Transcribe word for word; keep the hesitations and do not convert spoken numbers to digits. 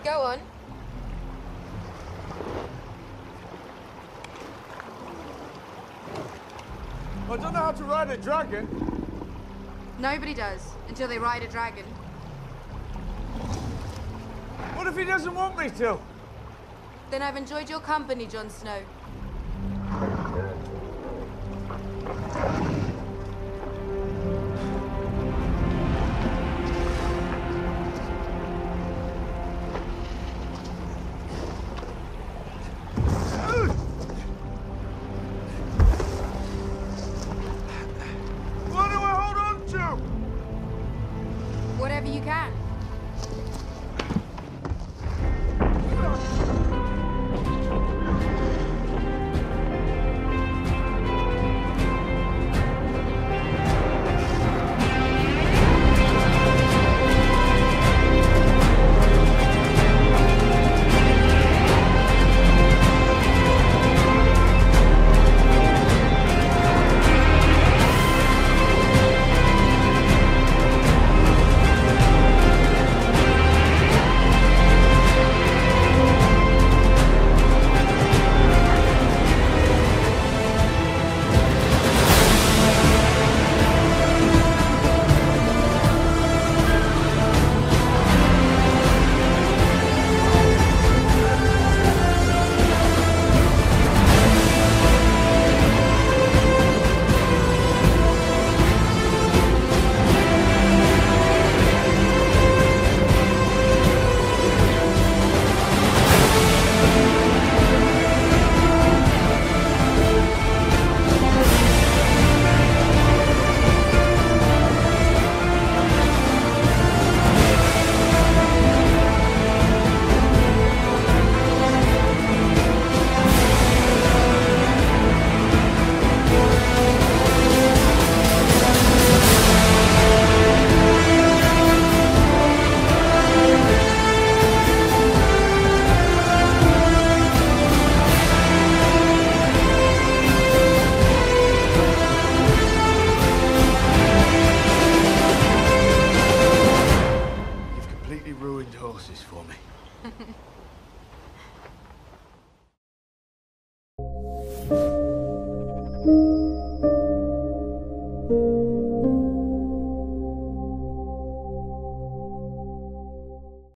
Go on. I don't know how to ride a dragon. Nobody does, until they ride a dragon. What if he doesn't want me to? Then I've enjoyed your company, Jon Snow. What do I hold on to? Whatever you can.